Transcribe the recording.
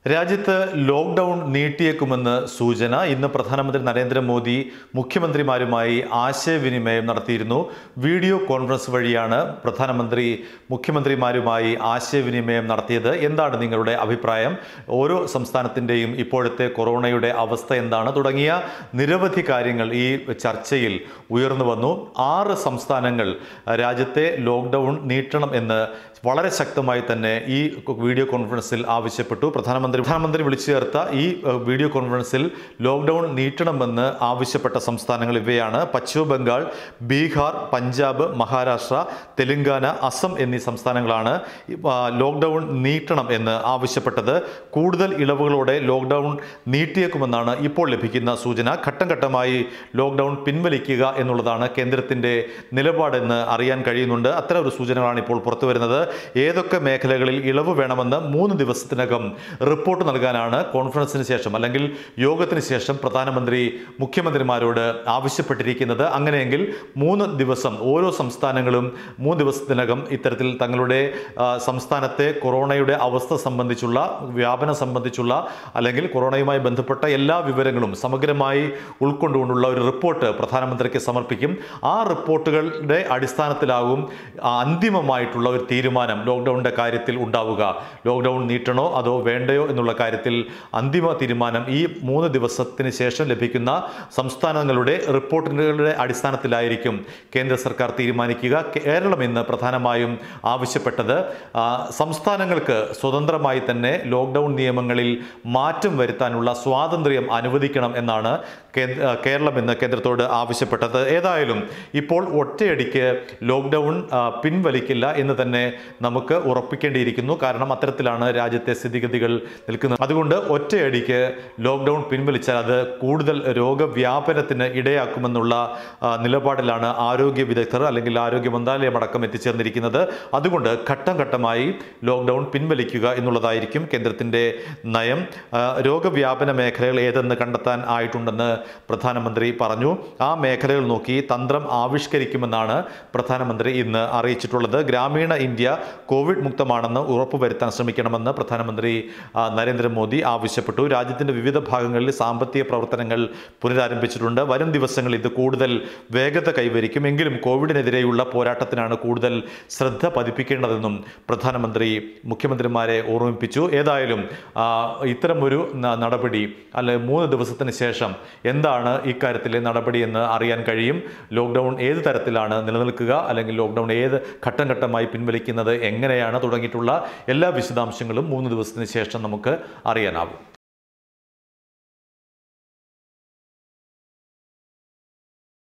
രാജ്യത്ത് ലോക്ക്ഡൗൺ നീട്ടിയേക്കുമെന്ന് സൂചന. ഇന്ന് പ്രധാനമന്ത്രി നരേന്ദ്രമോദി മുഖ്യമന്ത്രിമാരുമായി ആശയവിനിമയം നടത്തിയിരുന്നു. വീഡിയോ കോൺഫറൻസ് വഴിയാണ് പ്രധാനമന്ത്രി മുഖ്യമന്ത്രിമാരുമായി ആശയവിനിമയം നടത്തിയത്. എന്താണ് നിങ്ങളുടെ അഭിപ്രായം? ഓരോ സംസ്ഥാനത്തിൻ്റെയും ഇപ്പോഴത്തെ കൊറോണയുടെ അവസ്ഥ എന്താണ് തുടങ്ങിയ നിരവധി കാര്യങ്ങൾ ഈ ചർച്ചയിൽ ഉയർന്നു വന്നു. 6 സംസ്ഥാനങ്ങൾ രാജ്യത്തെ ലോക്ക്ഡൗൺ നീട്ടണം എന്ന് വളരെ ശക്തമായി തന്നെ ഈ വീഡിയോ കോൺഫറൻസിൽ ആവശ്യപ്പെട്ടു. പ്രധാനമന്ത്രി വിളിച്ചു ചേർത്ത ഈ വീഡിയോ കോൺഫറൻസിൽ ലോക്ക്ഡൗൺ നീട്ടണമെന്ന് ആവശ്യപ്പെട്ട സംസ്ഥാനങ്ങൾ ഇവയാണ്: പശ്ചിമ ബംഗാൾ, ബീഹാർ, പഞ്ചാബ്, മഹാരാഷ്ട്ര, തെലങ്കാന, അസം എന്നീ സംസ്ഥാനങ്ങളാണ് ലോക്ക്ഡൗൺ നീട്ടണം എന്ന് ആവശ്യപ്പെട്ടത്. കൂടുതൽ ഇളവുകളോടെ ലോക്ക്ഡൗൺ നീട്ടിയേക്കുമെന്നാണ് ഇപ്പോൾ ലഭിക്കുന്ന സൂചന. ഘട്ടം ഘട്ടമായി ലോക്ക്ഡൗൺ പിൻവലിക്കുക എന്നുള്ളതാണ് കേന്ദ്രത്തിൻ്റെ നിലപാടെന്ന് അറിയാൻ കഴിയുന്നുണ്ട്. അത്തരം ഒരു സൂചനകളാണ് ഇപ്പോൾ പുറത്തു വരുന്നത്. ഏതൊക്കെ മേഖലകളിൽ ഇളവ് വേണമെന്ന് 3 ദിവസത്തിനകം റിപ്പോർട്ട് നൽകാനാണ് കോൺഫറൻസിന് ശേഷം അല്ലെങ്കിൽ യോഗത്തിന് ശേഷം പ്രധാനമന്ത്രി മുഖ്യമന്ത്രിമാരോട് ആവശ്യപ്പെട്ടിരിക്കുന്നത്. അങ്ങനെയെങ്കിൽ 3 ദിവസം ഓരോ സംസ്ഥാനങ്ങളും 3 ദിവസത്തിനകം ഇത്തരത്തിൽ തങ്ങളുടെ സംസ്ഥാനത്തെ കൊറോണയുടെ അവസ്ഥ സംബന്ധിച്ചുള്ള, വ്യാപനം സംബന്ധിച്ചുള്ള അല്ലെങ്കിൽ കൊറോണയുമായി ബന്ധപ്പെട്ട എല്ലാ വിവരങ്ങളും സമഗ്രമായി ഉൾക്കൊണ്ടുകൊണ്ടുള്ള ഒരു റിപ്പോർട്ട് പ്രധാനമന്ത്രിക്ക് സമർപ്പിക്കും. ആ റിപ്പോർട്ടുകളുടെ അടിസ്ഥാനത്തിലാകും അന്തിമമായിട്ടുള്ള ഒരു തീരുമാനം ലോക്ക്ഡൗണിൻ്റെ കാര്യത്തിൽ ഉണ്ടാവുക. ലോക്ക്ഡൗൺ നീട്ടണോ അതോ വേണ്ടയോ എന്നുള്ള കാര്യത്തിൽ അന്തിമ തീരുമാനം ഈ 3 ദിവസത്തിന് ശേഷം ലഭിക്കുന്ന സംസ്ഥാനങ്ങളുടെ റിപ്പോർട്ടുകളുടെ അടിസ്ഥാനത്തിലായിരിക്കും കേന്ദ്ര സർക്കാർ തീരുമാനിക്കുക. കേരളം ഇന്ന് പ്രധാനമായും ആവശ്യപ്പെട്ടത് സംസ്ഥാനങ്ങൾക്ക് സ്വതന്ത്രമായി തന്നെ ലോക്ക്ഡൗൺ നിയമങ്ങളിൽ മാറ്റം വരുത്താനുള്ള സ്വാതന്ത്ര്യം അനുവദിക്കണം എന്നാണ് കേരളം ഇന്ന് കേന്ദ്രത്തോട് ആവശ്യപ്പെട്ടത്. ഏതായാലും ഇപ്പോൾ ഒറ്റയടിക്ക് ലോക്ക്ഡൗൺ പിൻവലിക്കില്ല എന്ന് തന്നെ നമുക്ക് ഉറപ്പിക്കേണ്ടിയിരിക്കുന്നു. കാരണം അത്തരത്തിലാണ് രാജ്യത്തെ സ്ഥിതിഗതികൾ നിൽക്കുന്നത്. അതുകൊണ്ട് ഒറ്റയടിക്ക് ലോക്ക്ഡൗൺ പിൻവലിച്ചാൽ അത് കൂടുതൽ രോഗവ്യാപനത്തിന് ഇടയാക്കുമെന്നുള്ള നിലപാടിലാണ് ആരോഗ്യ വിദഗ്ധർ അല്ലെങ്കിൽ ആരോഗ്യ മന്ത്രാലയം അടക്കം എത്തിച്ചേർന്നിരിക്കുന്നത്. അതുകൊണ്ട് ഘട്ടം ഘട്ടമായി ലോക്ക്ഡൗൺ പിൻവലിക്കുക എന്നുള്ളതായിരിക്കും കേന്ദ്രത്തിൻ്റെ നയം. രോഗവ്യാപന മേഖലകൾ ഏതെന്ന് കണ്ടെത്താൻ ആയിട്ടുണ്ടെന്ന് പ്രധാനമന്ത്രി പറഞ്ഞു. ആ മേഖലകൾ നോക്കി തന്ത്രം ആവിഷ്കരിക്കുമെന്നാണ് പ്രധാനമന്ത്രി ഇന്ന് അറിയിച്ചിട്ടുള്ളത്. ഗ്രാമീണ ഇന്ത്യ കോവിഡ് മുക്തമാണെന്ന് ഉറപ്പുവരുത്താൻ ശ്രമിക്കണമെന്ന് പ്രധാനമന്ത്രി നരേന്ദ്രമോദി ആവശ്യപ്പെട്ടു. രാജ്യത്തിൻ്റെ വിവിധ ഭാഗങ്ങളിൽ സാമ്പത്തിക പ്രവർത്തനങ്ങൾ പുനരാരംഭിച്ചിട്ടുണ്ട്. വരും ദിവസങ്ങളിൽ ഇത് കൂടുതൽ വേഗത കൈവരിക്കുമെങ്കിലും കോവിഡിനെതിരെയുള്ള പോരാട്ടത്തിനാണ് കൂടുതൽ ശ്രദ്ധ പതിപ്പിക്കേണ്ടതെന്നും പ്രധാനമന്ത്രി മുഖ്യമന്ത്രിമാരെ ഓർമ്മിപ്പിച്ചു. ഏതായാലും ഇത്തരമൊരു നടപടി അല്ലെ 3 ദിവസത്തിന് ശേഷം എന്താണ് ഇക്കാര്യത്തിലെ നടപടി എന്ന് അറിയാൻ കഴിയും. ലോക്ക്ഡൗൺ ഏത് തരത്തിലാണ് നിലനിൽക്കുക അല്ലെങ്കിൽ ലോക്ക്ഡൗൺ ഏത് ഘട്ടം ഘട്ടമായി പിൻവലിക്കുന്നത് എങ്ങനെയാണ് തുടങ്ങിയിട്ടുള്ള എല്ലാ വിശദാംശങ്ങളും 3 ദിവസത്തിന് ശേഷം നമുക്ക് അറിയാനാവും.